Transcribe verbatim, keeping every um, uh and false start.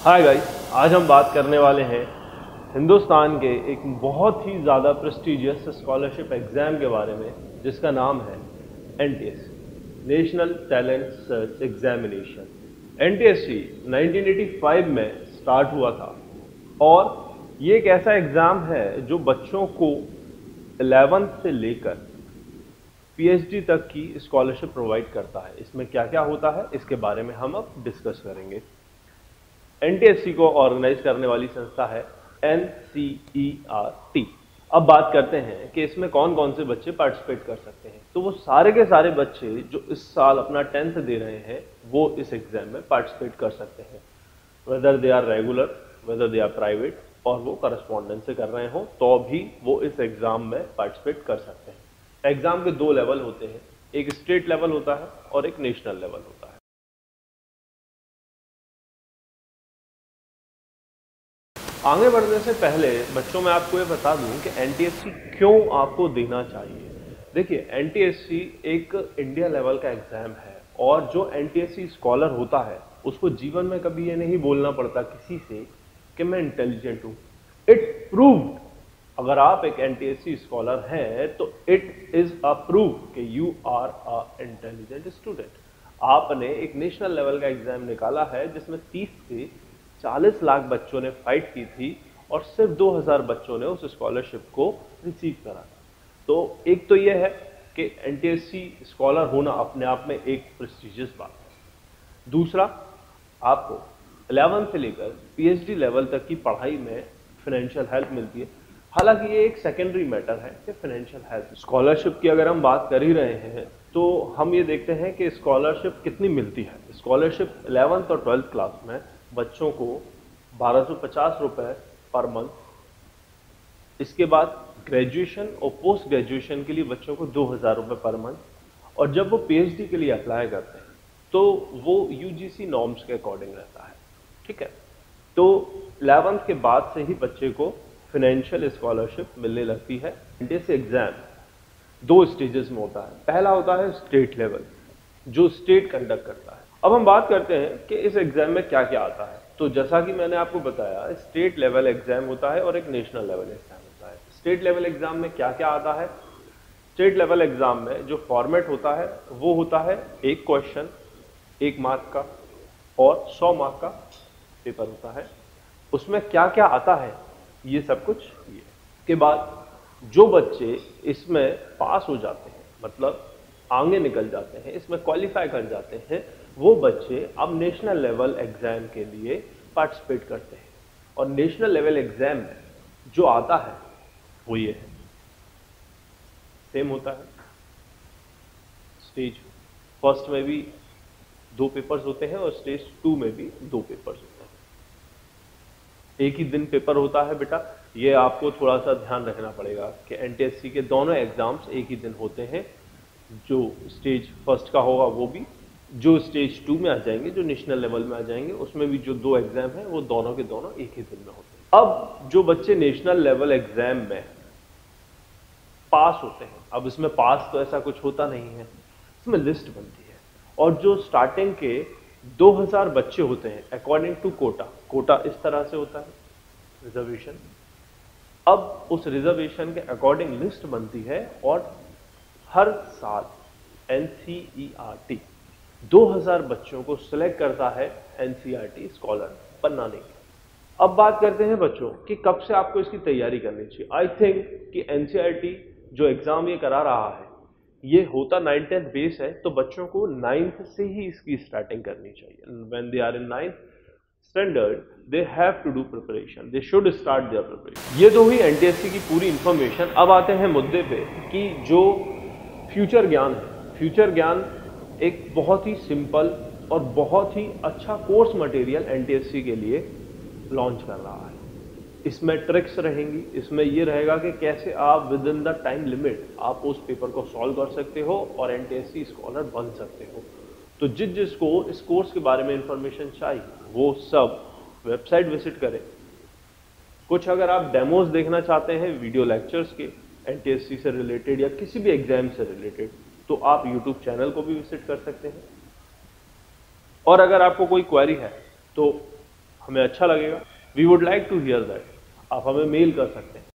Hi guys, आज हम बात करने वाले हैं हिंदुस्तान के एक बहुत ही ज़्यादा प्रेस्टिजियस स्कॉलरशिप एग्ज़ाम के बारे में, जिसका नाम है N T S C, national talent search examination. N T S C nineteen eighty five में स्टार्ट हुआ था और ये एक ऐसा एग्ज़ाम है जो बच्चों को इलेवेंथ से लेकर पी एच डी तक की स्कॉलरशिप प्रोवाइड करता है। इसमें क्या क्या होता है इसके बारे में हम अब डिस्कस करेंगे। एन टी एस सी को ऑर्गेनाइज करने वाली संस्था है N C E R T. अब बात करते हैं कि इसमें कौन कौन से बच्चे पार्टिसिपेट कर सकते हैं। तो वो सारे के सारे बच्चे जो इस साल अपना टेंथ दे रहे हैं वो इस एग्जाम में पार्टिसिपेट कर सकते हैं, whether they are regular, whether they are private, और वो करस्पॉन्डेंस से कर रहे हो तो भी वो इस एग्जाम में पार्टिसिपेट कर सकते हैं। एग्जाम के दो लेवल होते हैं, एक स्टेट लेवल होता है और एक नेशनल लेवल होता है। आगे बढ़ने से पहले बच्चों मैं आपको ये बता दूं कि एन टी एस सी क्यों आपको देना चाहिए। देखिए, एन टी एस सी एक इंडिया लेवल का एग्जाम है और जो N T S C scholar होता है उसको जीवन में कभी ये नहीं बोलना पड़ता किसी से कि मैं इंटेलिजेंट हूं। इट प्रूव्ड, अगर आप एक N T S C scholar हैं तो इट इज अ प्रूव कि you are a intelligent student. आपने एक नेशनल लेवल का एग्जाम निकाला है जिसमें तीस से चालीस लाख बच्चों ने फाइट की थी और सिर्फ दो हज़ार बच्चों ने उस स्कॉलरशिप को रिसीव करा। तो एक तो यह है कि N T S C scholar होना अपने आप में एक प्रेस्टिजियस बात है। दूसरा, आपको इलेवेंथ से लेकर पी एच डी लेवल तक की पढ़ाई में फाइनेंशियल हेल्प मिलती है। हालांकि ये एक सेकेंडरी मैटर है कि फाइनेंशियल हेल्प। स्कॉलरशिप की अगर हम बात कर ही रहे हैं तो हम ये देखते हैं कि स्कॉलरशिप कितनी मिलती है। स्कॉलरशिप इलेवेंथ और ट्वेल्थ क्लास में बच्चों को बारह सौ पचास रुपए पर मंथ। इसके बाद ग्रेजुएशन और पोस्ट ग्रेजुएशन के लिए बच्चों को दो हज़ार रुपए पर मंथ, और जब वो पी एच डी के लिए अप्लाई करते हैं तो वो यू जी सी नॉर्म्स के अकॉर्डिंग रहता है। ठीक है, तो इलेवेंथ के बाद से ही बच्चे को फाइनेंशियल स्कॉलरशिप मिलने लगती है। N T S C exam दो स्टेजेस में होता है। पहला होता है स्टेट लेवल, जो स्टेट कंडक्ट करता है। अब हम बात करते हैं कि इस एग्जाम में क्या क्या आता है। तो जैसा कि मैंने आपको बताया, स्टेट लेवल एग्जाम होता है और एक नेशनल लेवल एग्जाम होता है। स्टेट लेवल एग्जाम में क्या क्या आता है? स्टेट लेवल एग्जाम में जो फॉर्मेट होता है वो होता है एक क्वेश्चन एक मार्क का और सौ मार्क का पेपर होता है। उसमें क्या क्या आता है ये सब कुछ ये के बाद जो बच्चे इसमें पास हो जाते हैं, मतलब आगे निकल जाते हैं, इसमें क्वालिफाई कर जाते हैं, वो बच्चे अब नेशनल लेवल एग्जाम के लिए पार्टिसिपेट करते हैं। और नेशनल लेवल एग्जाम में जो आता है वो ये है, सेम होता है। स्टेज फर्स्ट में भी दो पेपर्स होते हैं और स्टेज टू में भी दो पेपर्स होते हैं। एक ही दिन पेपर होता है बेटा, ये आपको थोड़ा सा ध्यान रखना पड़ेगा कि एन टी एस सी के दोनों एग्जाम्स एक ही दिन होते हैं। जो स्टेज फर्स्ट का होगा वो भी, जो स्टेज टू में आ जाएंगे, जो नेशनल लेवल में आ जाएंगे, उसमें भी जो दो एग्जाम हैं वो दोनों के दोनों एक ही दिन में होते हैं। अब जो बच्चे नेशनल लेवल एग्जाम में पास होते हैं, अब इसमें पास तो ऐसा कुछ होता नहीं है, इसमें लिस्ट बनती है और जो स्टार्टिंग के दो हज़ार बच्चे होते हैं अकॉर्डिंग टू कोटा, कोटा इस तरह से होता है रिजर्वेशन। अब उस रिजर्वेशन के अकॉर्डिंग लिस्ट बनती है और हर साल N C E R T दो हज़ार बच्चों को सिलेक्ट करता है N C E R T scholar बनाने की। अब बात करते हैं बच्चों कि कब से आपको इसकी तैयारी करनी चाहिए। आई थिंक कि N C E R T जो एग्जाम ये करा रहा है ये होता नाइन टेंथ बेस है, तो बच्चों को नाइन्थ से ही इसकी स्टार्टिंग करनी चाहिए। When they are in ninth standard they have to do preparation, they should start their preparation. ये तो हुई एन टी एस सी की पूरी इंफॉर्मेशन। अब आते हैं मुद्दे पे कि जो फ्यूचर ज्ञान है, फ्यूचर ज्ञान एक बहुत ही सिंपल और बहुत ही अच्छा course material N T S C के लिए लॉन्च कर रहा है। इसमें ट्रिक्स रहेंगी, इसमें यह रहेगा कि कैसे आप within the time limit आप उस पेपर को सॉल्व कर सकते हो और N T S C scholar बन सकते हो। तो जिस जिसको इस कोर्स के बारे में इंफॉर्मेशन चाहिए वो सब वेबसाइट विजिट करें। कुछ अगर आप डेमोज देखना चाहते हैं वीडियो लेक्चर्स के एन टी एस सी से रिलेटेड या किसी भी एग्जाम से रिलेटेड, तो आप यूट्यूब चैनल को भी विजिट कर सकते हैं। और अगर आपको कोई क्वेरी है तो हमें अच्छा लगेगा। We would like to hear that. आप हमें मेल कर सकते हैं।